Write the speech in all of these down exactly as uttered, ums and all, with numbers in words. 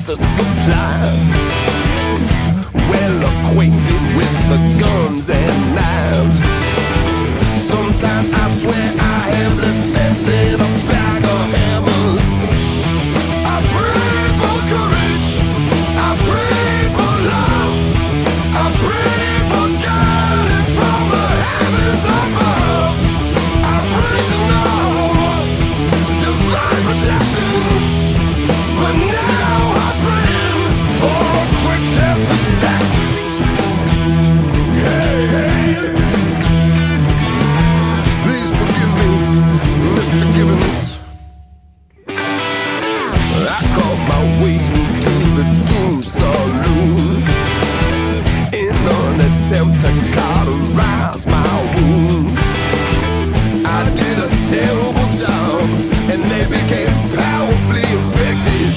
to supply. Well acquainted with the guns and knives. Sometimes I swear I have less sense than a bag of hammers. I pray for courage, I pray for love, I pray for guidance from the heavens above. I pray to know divine protections, but now I'm praying for a quick death in Texas. Hey, hey, please forgive me, Mister Gibbons. I caught my way to the Doom Saloon in an attempt to cauterize my wounds. I did a terrible job and they became powerfully infected.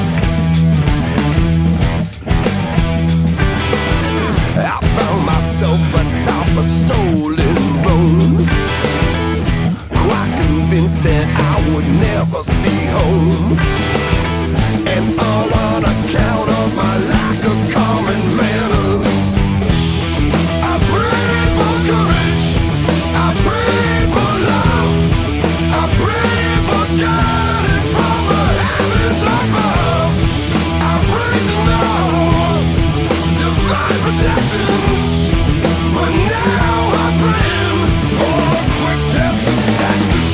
I found myself atop a stolen road, quite convinced that I would never see home. And all on account of my lack of common manners. I pray for courage, I pray for love, I pray for guidance from the heavens above. I pray to know divine protections, but now I'm praying for a quick death in Texas.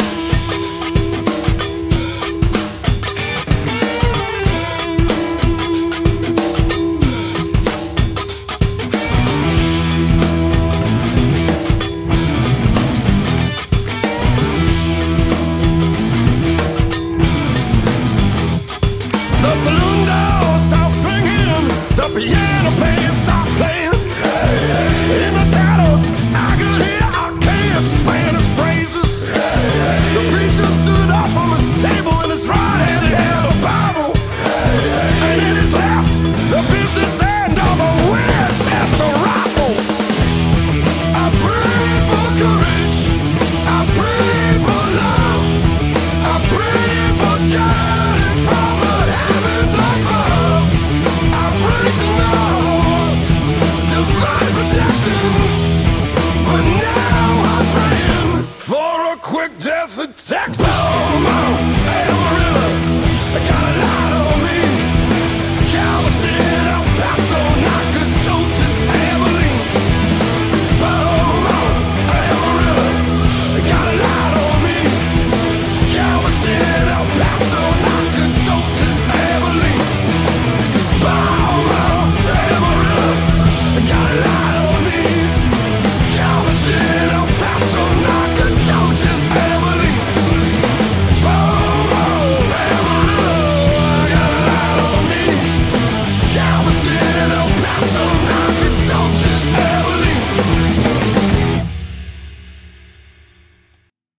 The saloon doors start swinging, the piano players start playing. In the shadows, I could hear archaic Spanish phrases. The preacher stood up from his table, in his right hand he held a Bible, and in his left, the business end of a Winchester rifle. I pray for courage, I pray for love, I pray for guidance from the heavens above. I pray to know divine protections, but now I'm praying for a quick death in Texas. Oh,